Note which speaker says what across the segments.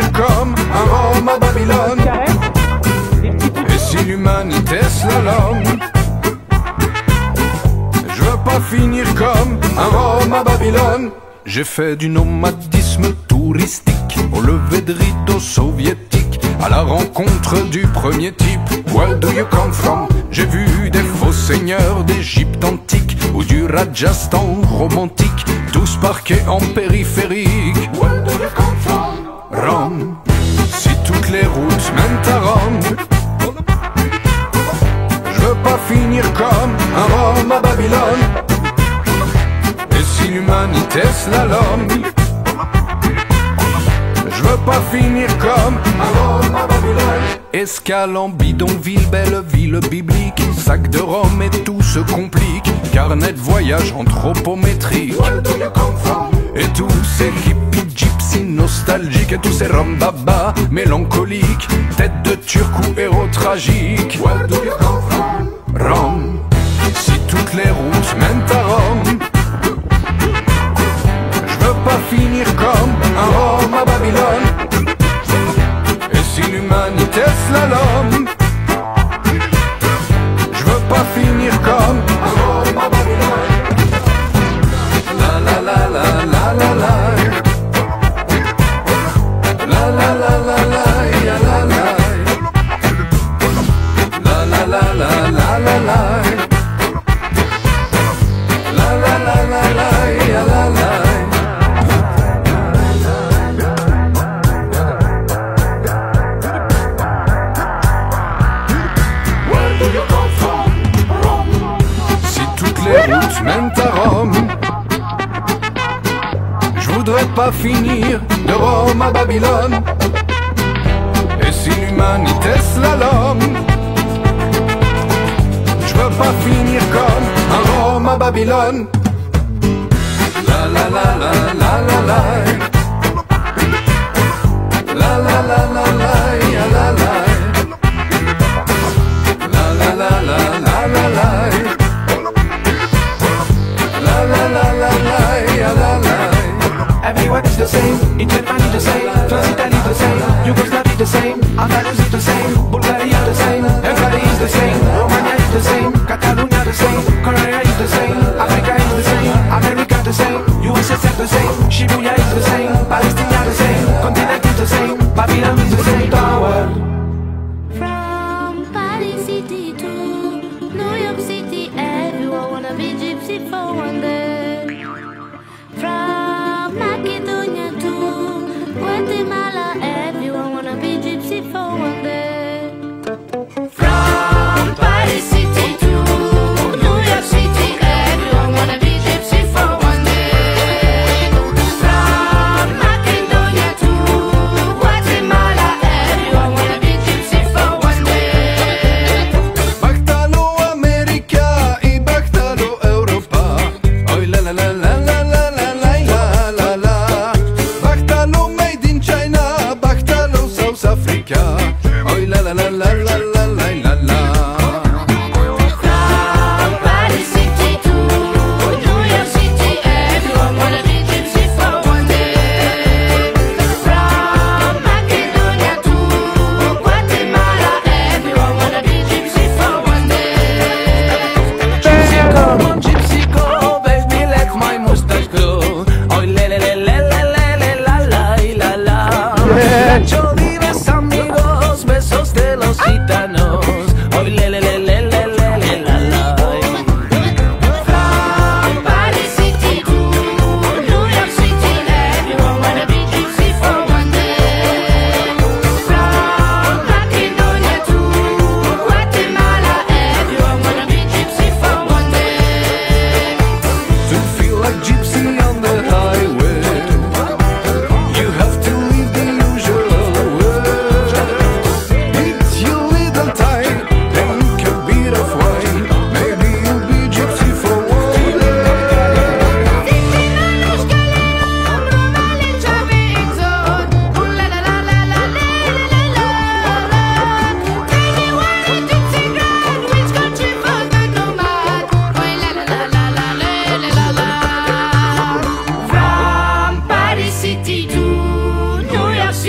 Speaker 1: comme un Rome à Babylone? Et si l'humanité slalom? Je veux pas finir comme un Rome à Babylone. J'ai fait du nomadisme touristique au lever de rideau soviétique, à la rencontre du premier type. Where do you come from? J'ai vu des faux seigneurs d'Égypte antique ou du Rajasthan romantique, tous parqués en périphérique. Where do you come from? Rome. Si toutes les routes mènent à Rome, je veux pas finir comme un Rome à Babylone. Et si l'humanité slalom, je veux pas finir comme un Rome à Babylone. Escale en bidonville, belle ville biblique, sac de Rome et tout se complique. Carnet de voyage anthropométrique. Et tous ces hippies gypsies nostalgiques, et tous ces Rome baba mélancoliques, tête de turc ou héros tragique. Rome. Si toutes les routes mènent à Rome, je veux pas finir comme un Rome à Babylone. Et si l'humanité slalom, je veux pas finir comme un Rome à Babylone. La la la la la la la. La la la la la ya la la. La la la la la la la. La la la la la ya la la. Les routes mènent à Rome, je voudrais pas finir de Rome à Babylone. Et si l'humanité slalom, je veux pas finir comme un Rome à Babylone. La la la la la la la. La la la la la ya la la. La la la la la la la. La la la la la ya la la.
Speaker 2: Everyone is the same, in Germany the same, France Italy the same, Yugoslavia the same, Andalusia the same, Bulgaria the same, everybody is the same, Romania is the same, Catalonia the same, Korea is the same, Africa is the same, America the same, USSR the same, Shibuya is the same, Palestine the same, continent is the same, Babylon is the same, tower.
Speaker 3: From Paris City to New York City, everyone wanna be gypsy for one day. From Macedonia to Guatemala, everyone wanna be gypsy for one day.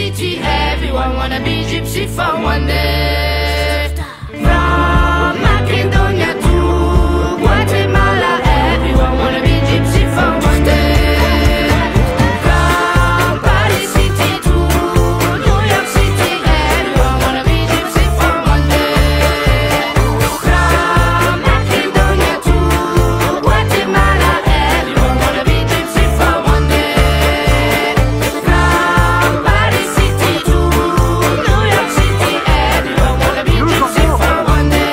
Speaker 3: City, everyone wanna be gypsy for one day. From Macedonia to Guatemala, everyone wanna be gypsy for one day. From Paris City to New York City, everyone wanna be gypsy for one day. From Macedonia to Guatemala, everyone wanna be gypsy for one day. From Paris City to New York City, everyone wanna be gypsy for one day.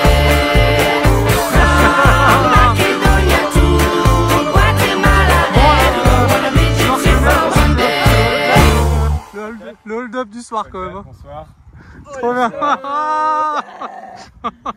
Speaker 3: From Macedonia to Guatemala, everyone wanna be gypsy for one day.
Speaker 4: Le hold-up du soir quand même.
Speaker 5: Bonsoir.
Speaker 4: Trop bien.